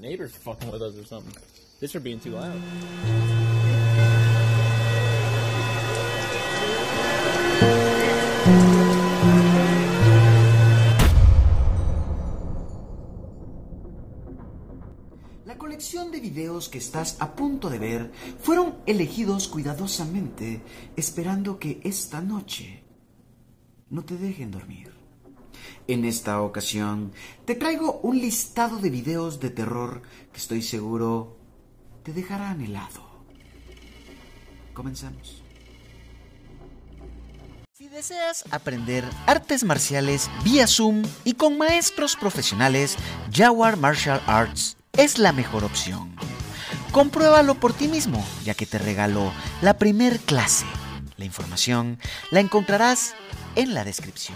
neighbor's fucking with us or something. This are being too loud. La colección de videos que estás a punto de ver fueron elegidos cuidadosamente, esperando que esta noche no te dejen dormir. En esta ocasión te traigo un listado de videos de terror que estoy seguro te dejarán helado. Comenzamos. Si deseas aprender artes marciales vía Zoom y con maestros profesionales, Jaguar Martial Arts es la mejor opción. Compruébalo por ti mismo, ya que te regaló la primer clase. La información la encontrarás en la descripción.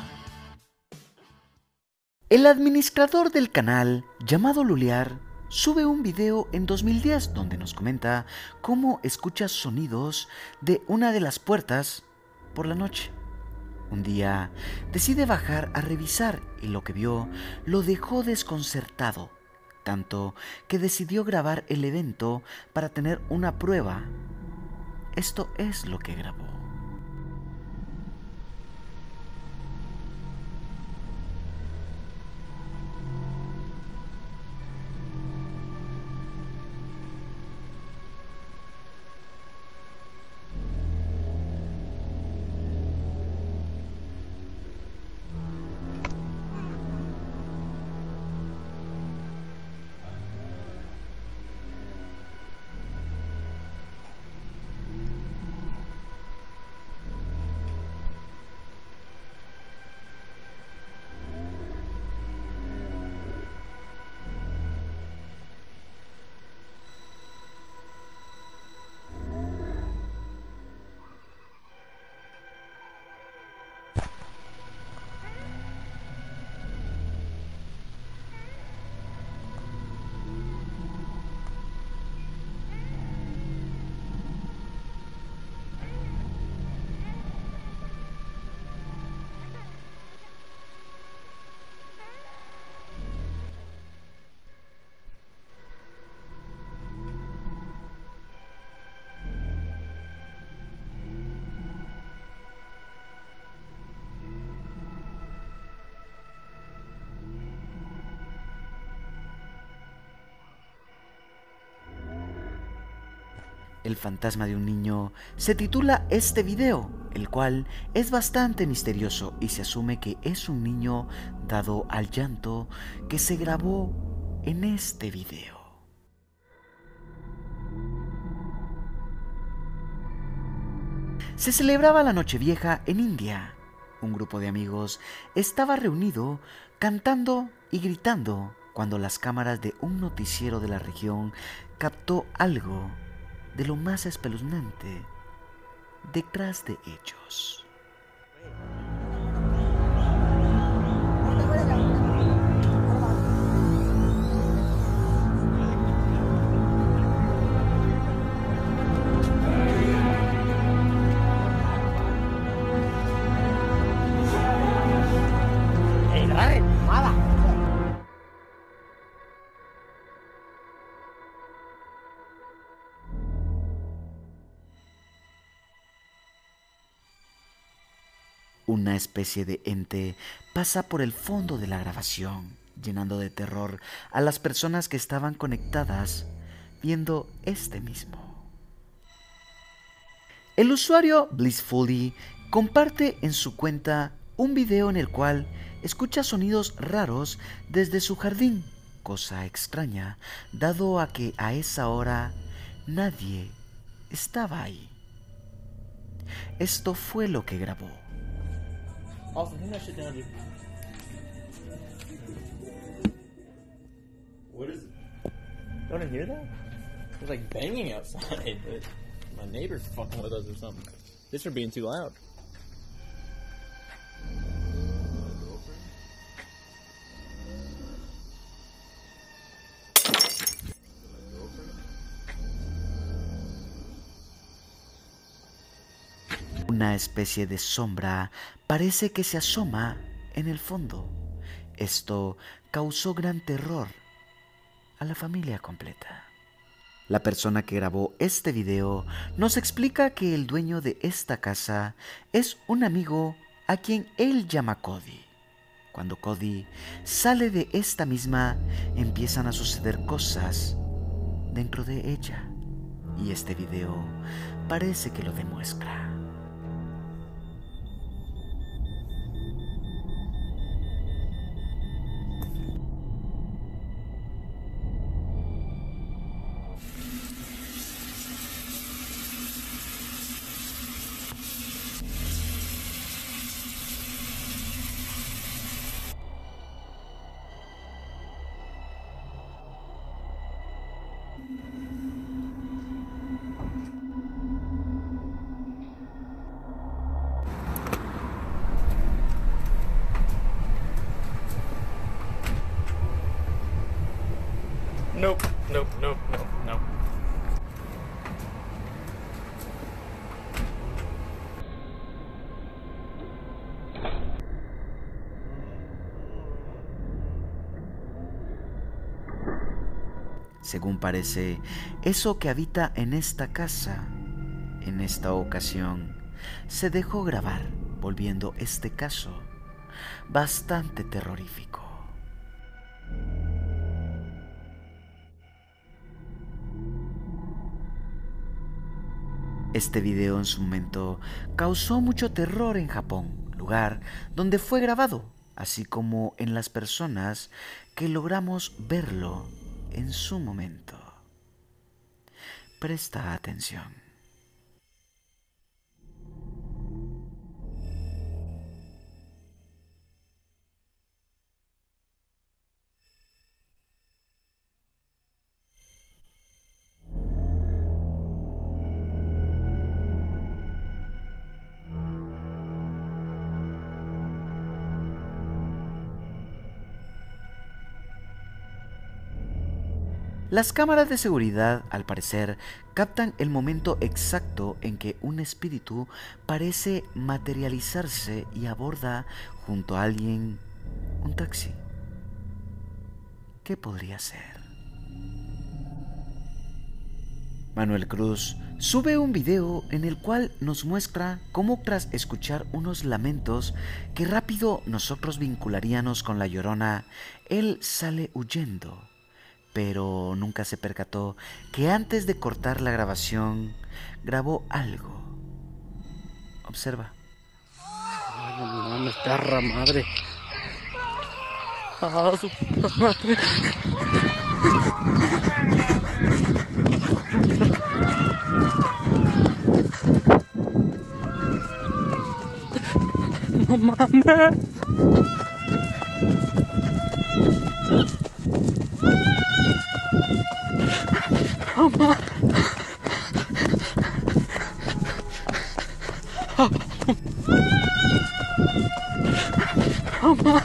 El administrador del canal, llamado Luliar, sube un video en 2010 donde nos comenta cómo escucha sonidos de una de las puertas por la noche. Un día decide bajar a revisar y lo que vio lo dejó desconcertado, tanto que decidió grabar el evento para tener una prueba. Esto es lo que grabó. El fantasma de un niño se titula este video, el cual es bastante misterioso y se asume que es un niño dado al llanto que se grabó en este video. Se celebraba la Nochevieja en India. Un grupo de amigos estaba reunido cantando y gritando cuando las cámaras de un noticiero de la región captó algo de lo más espeluznante detrás de ellos. Una especie de ente pasa por el fondo de la grabación, llenando de terror a las personas que estaban conectadas viendo este mismo. El usuario Blissfully comparte en su cuenta un video en el cual escucha sonidos raros desde su jardín, cosa extraña, dado a que a esa hora nadie estaba ahí. Esto fue lo que grabó. Austin, turn that shit down, dude. What is it? Don't you hear that? There's like banging outside, but my neighbor's fucking with us or something. This are being too loud. Una especie de sombra parece que se asoma en el fondo. Esto causó gran terror a la familia completa. La persona que grabó este video nos explica que el dueño de esta casa es un amigo a quien él llama Cody. Cuando Cody sale de esta misma, empiezan a suceder cosas dentro de ella. Y este video parece que lo demuestra. Nope, nope, nope, nope, nope. Según parece, eso que habita en esta casa, en esta ocasión, se dejó grabar, volviendo este caso bastante terrorífico. Este video en su momento causó mucho terror en Japón, lugar donde fue grabado, así como en las personas que logramos verlo en su momento. Presta atención. Las cámaras de seguridad, al parecer, captan el momento exacto en que un espíritu parece materializarse y aborda junto a alguien un taxi. ¿Qué podría ser? Manuel Cruz sube un video en el cual nos muestra cómo tras escuchar unos lamentos que rápido nosotros vincularíamos con La Llorona, él sale huyendo. Pero nunca se percató que antes de cortar la grabación, grabó algo. Observa. Ay, no mames, perra madre. Ah, su puta madre. No mames. Mamá. Mamá.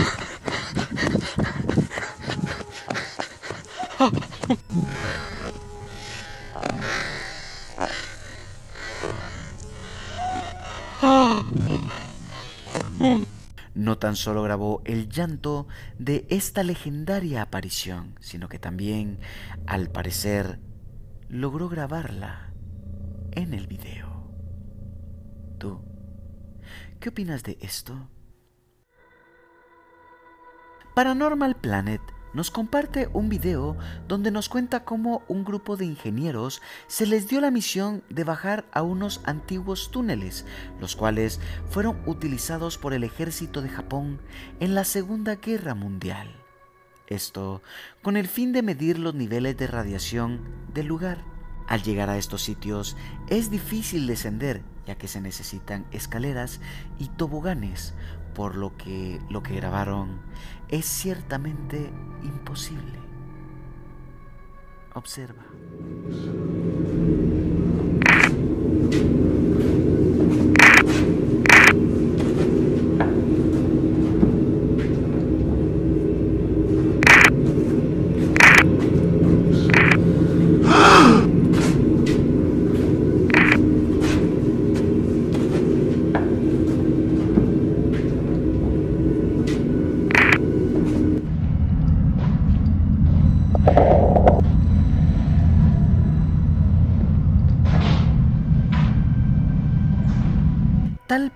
No tan solo grabó el llanto de esta legendaria aparición, sino que también, al parecer, logró grabarla en el video. ¿Tú qué opinas de esto? Paranormal Planet nos comparte un video donde nos cuenta cómo un grupo de ingenieros se les dio la misión de bajar a unos antiguos túneles, los cuales fueron utilizados por el ejército de Japón en la Segunda Guerra Mundial. Esto con el fin de medir los niveles de radiación del lugar. Al llegar a estos sitios es difícil descender, ya que se necesitan escaleras y toboganes, por lo que grabaron es ciertamente imposible. Observa.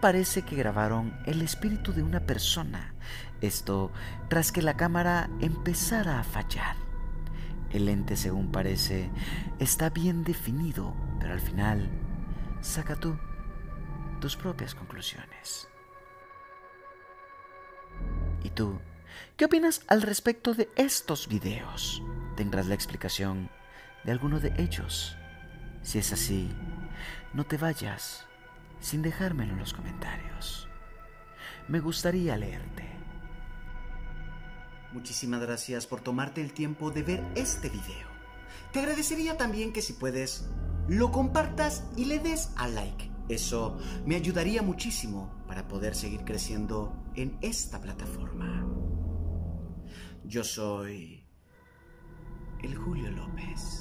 parece que grabaron el espíritu de una persona. Esto tras que la cámara empezara a fallar. El ente, según parece, está bien definido, pero al final saca tú tus propias conclusiones. ¿Y tú? ¿Qué opinas al respecto de estos videos? ¿Tendrás la explicación de alguno de ellos? Si es así, no te vayas sin dejármelo en los comentarios. Me gustaría leerte. Muchísimas gracias por tomarte el tiempo de ver este video. Te agradecería también que si puedes, lo compartas y le des a like. Eso me ayudaría muchísimo para poder seguir creciendo en esta plataforma. Yo soy el Julio López.